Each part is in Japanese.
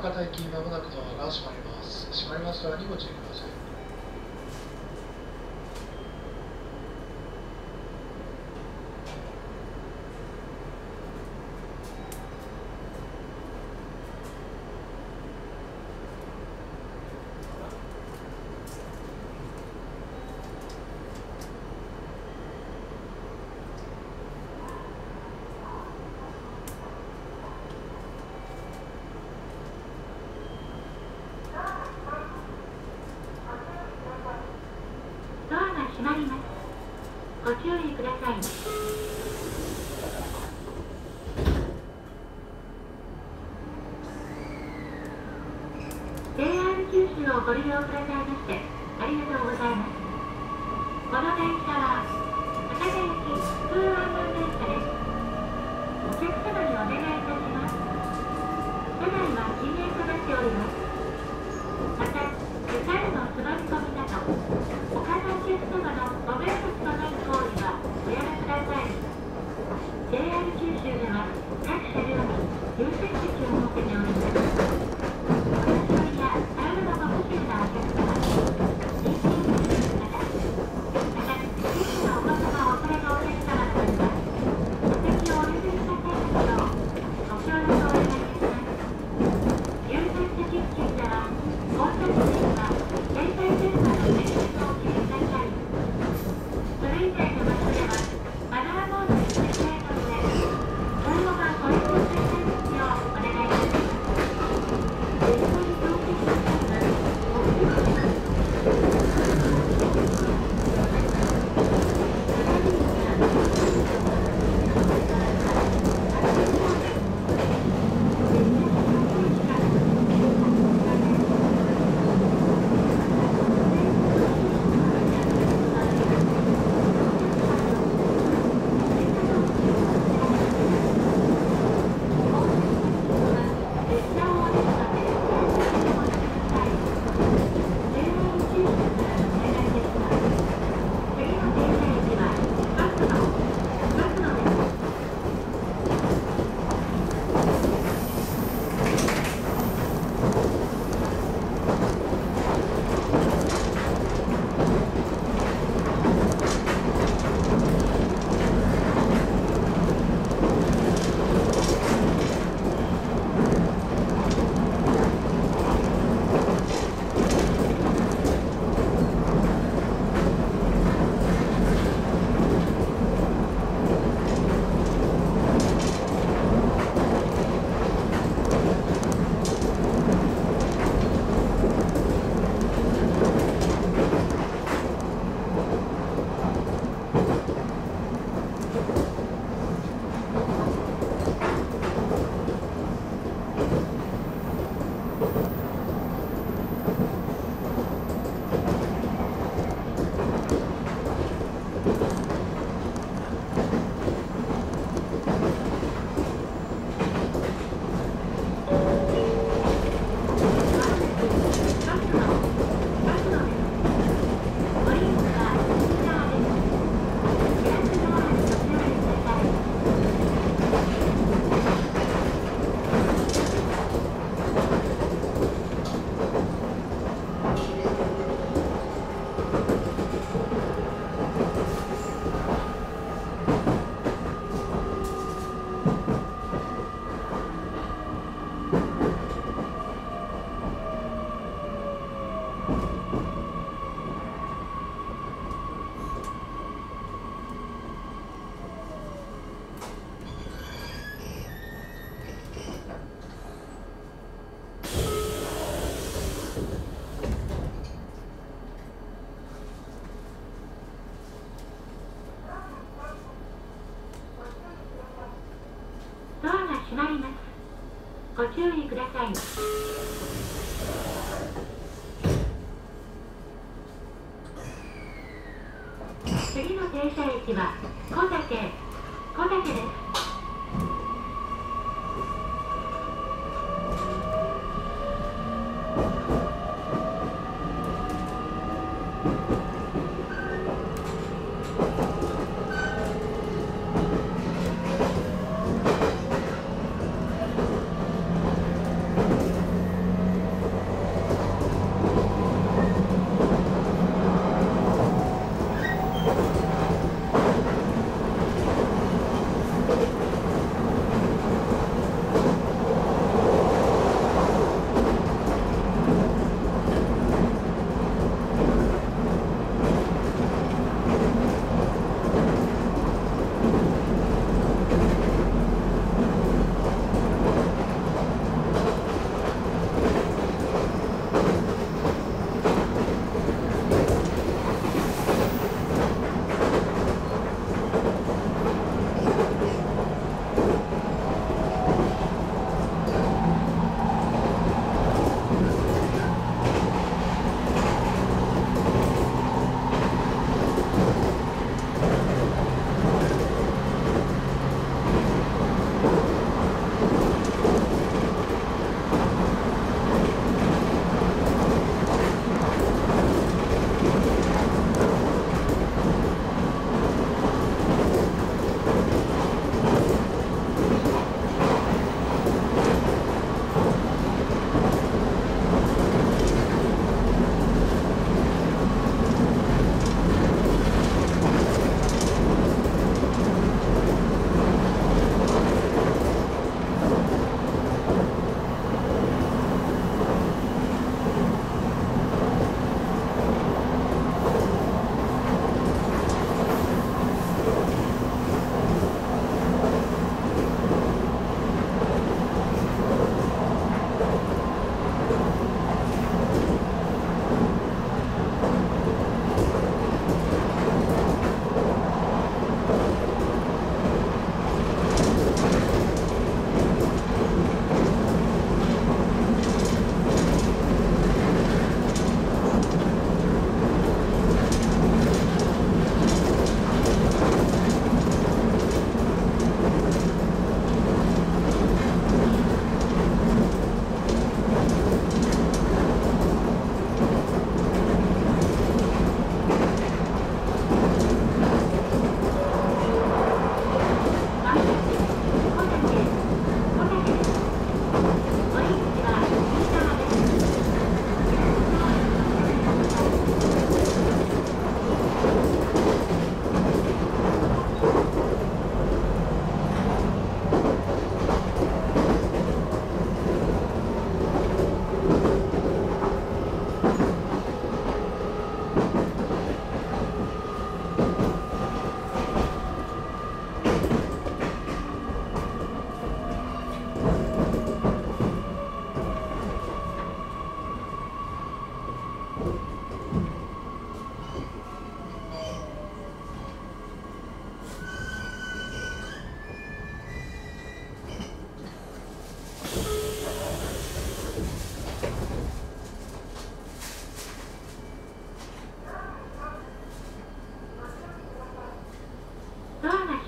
博多駅まもなくドアが閉まります。閉まりますドアにご注意ください。 閉まります。ご注意ください。JR 九州をご利用くださいましてありがとうございます。この電車は博多駅通湾岸電車です。お客様にお願いいたします。車内は禁煙となっております。また、猿の座り込みなど他のお客様のご迷惑のない行為はおやめください。JR 九州では各車両に優先席を設けております。お年寄りや体のご不自由なお客様、妊娠中の方、また小さなお子様をお連れのお客様などにはお席をお譲りくださいますようご協力をお願いいたします。優先席付近では降車時には携帯電話の電源をお切りください。それ以外の場所ではマナーモードに設定の上、通路がご利用くださいますようお願いいたします。電車に乗ってくださいます。お気をつけください。ドアが閉まります。ご注意ください。次の停車駅は小竹です。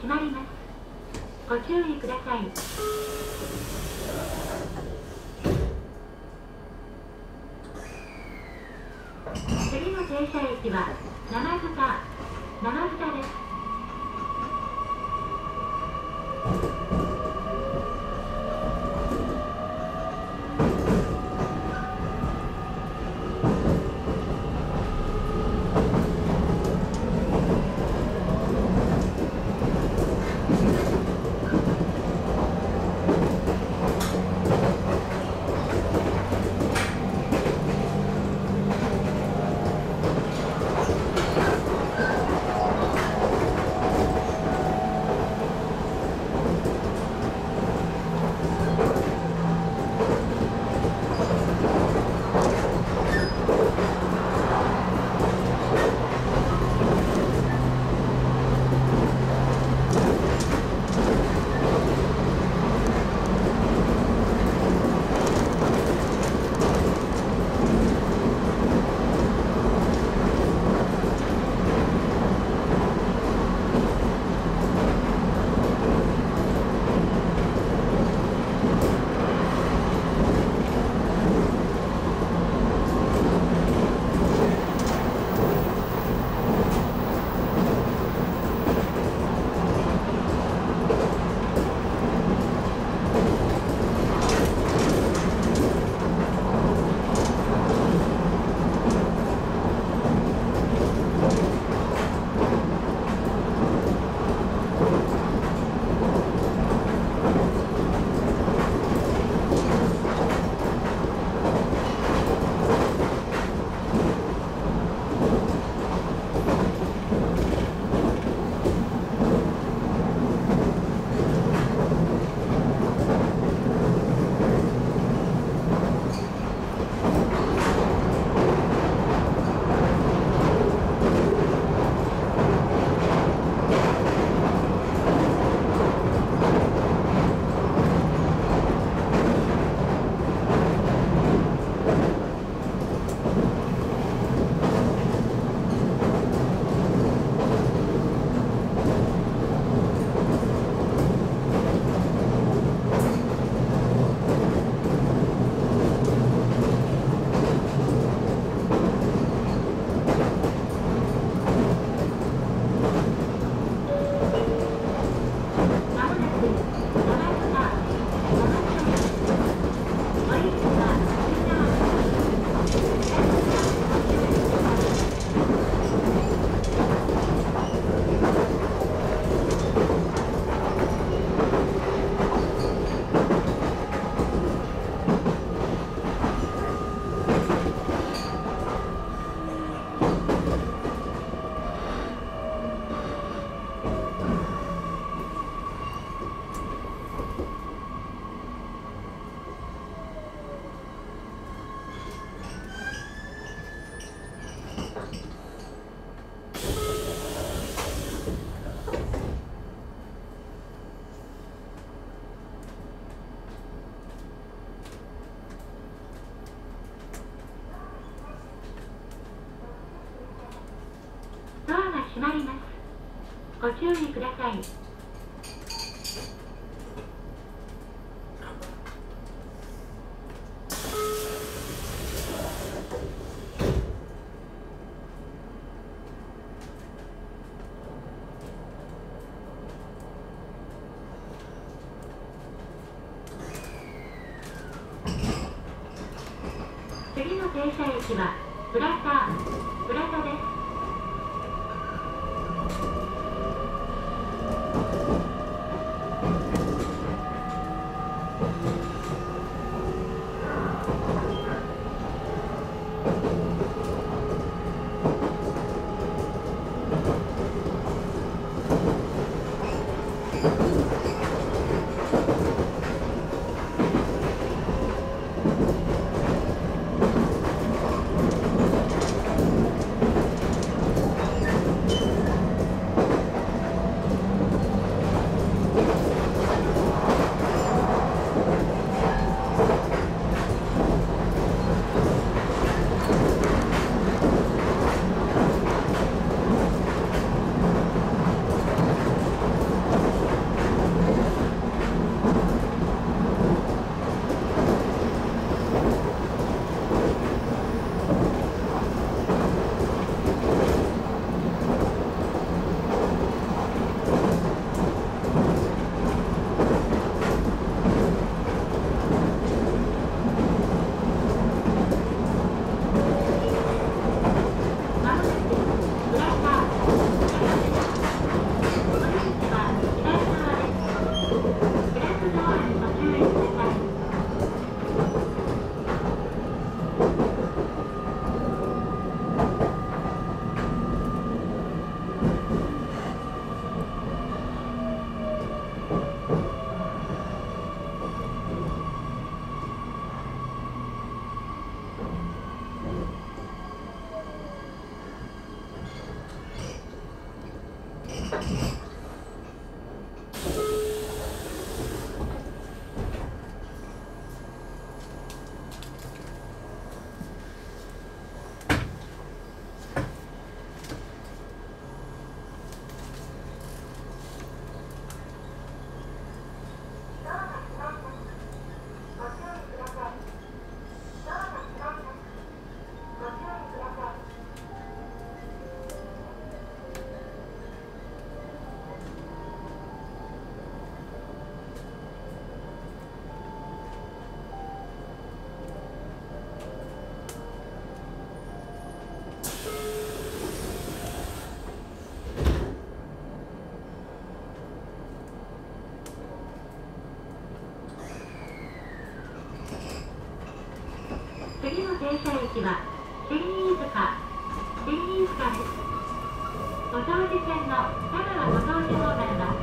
閉まります。ご注意ください。次の停車駅は生塚です。閉まります。ご注意ください。次の停車駅は浦田です。 車駅は新飯塚です。ご当地線の田川ご当地方面は